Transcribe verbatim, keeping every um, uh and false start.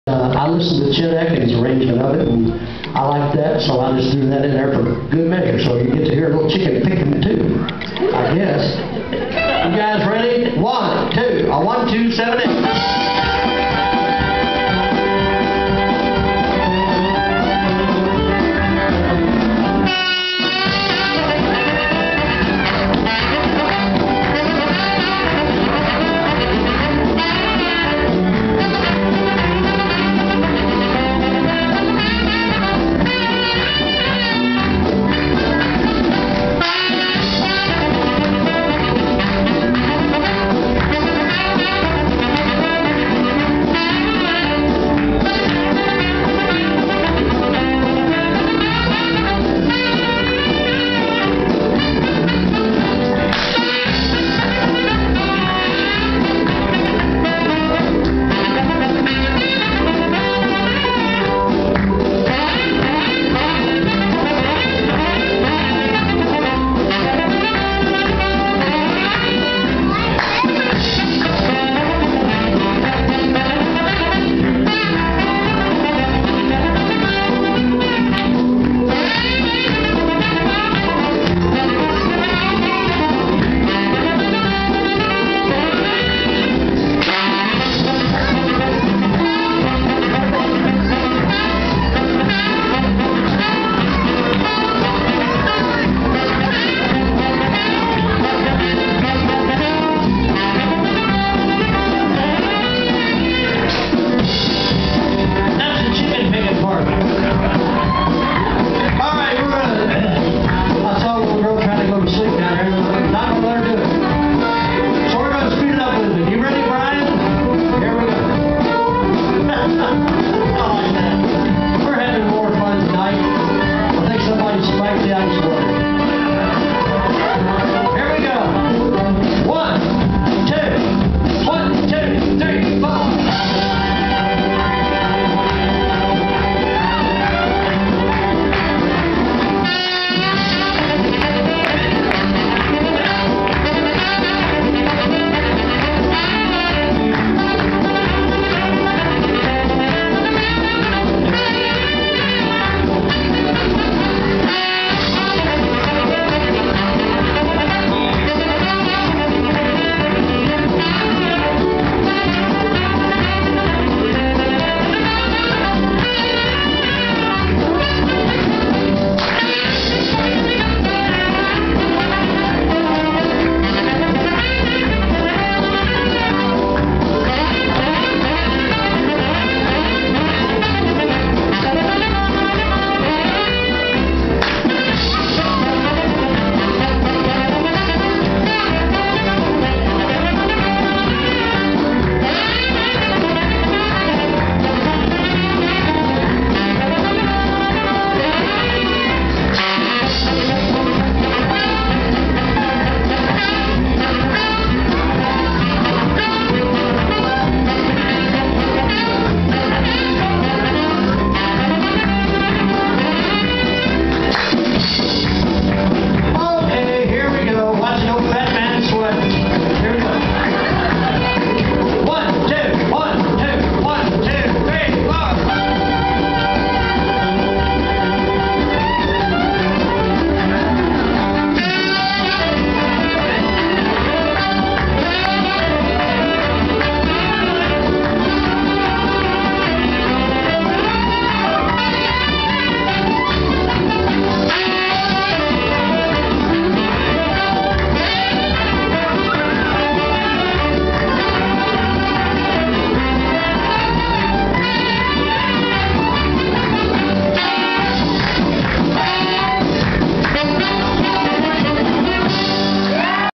Uh, I listened to Chet Atkins' arrangement of it, and I liked that, so I just threw that in there for good measure. So you get to hear a little chicken picking too, I guess. You guys ready? One, two, a one, two, seven, eight.